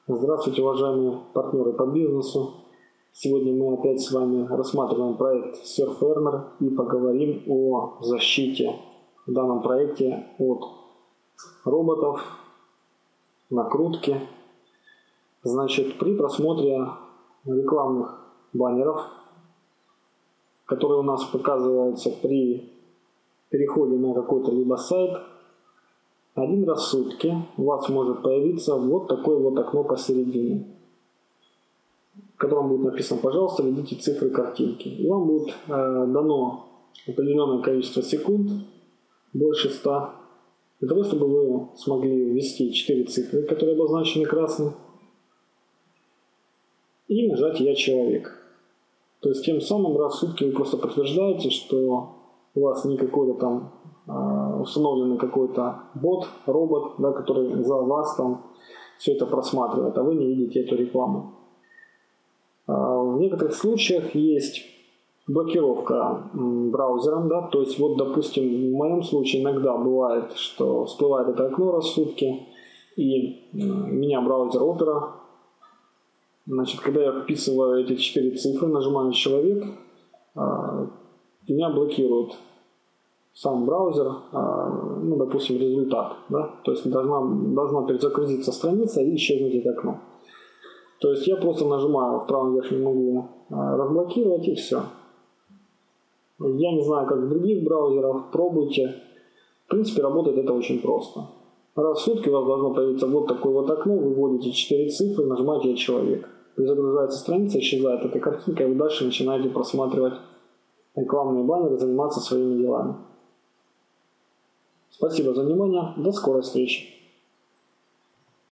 Здравствуйте, уважаемые партнеры по бизнесу. Сегодня мы опять с вами рассматриваем проект SurfEarner и поговорим о защите в данном проекте от роботов, накрутки. Значит, при просмотре рекламных баннеров, которые у нас показываются при переходе на какой-то либо сайт, один раз в сутки у вас может появиться вот такое вот окно посередине, в котором будет написано: пожалуйста, введите цифры картинки. И вам будет дано определенное количество секунд, больше 100, для того, чтобы вы смогли ввести 4 цифры, которые обозначены красным, и нажать «Я человек». То есть тем самым раз в сутки вы просто подтверждаете, что у вас не какой-то там установленный какой-то бот, робот, да, который за вас там все это просматривает, а вы не видите эту рекламу. В некоторых случаях есть блокировка браузером, да, то есть вот, допустим, в моем случае иногда бывает, что всплывает это окно раз в сутки, и меня браузер Opera, значит, когда я вписываю эти 4 цифры, нажимаю «Человек», меня блокирует сам браузер, ну, допустим, результат, да, то есть должна перезагрузиться страница и исчезнуть это окно. То есть я просто нажимаю в правом верхнем углу «Разблокировать» и все. Я не знаю, как в других браузерах, пробуйте. В принципе, работает это очень просто. Раз в сутки у вас должно появиться вот такое вот окно, вы вводите 4 цифры, нажимаете «Я человек». Перезагружается страница, исчезает эта картинка, и вы дальше начинаете просматривать рекламные баннеры, заниматься своими делами. Спасибо за внимание. До скорой встречи.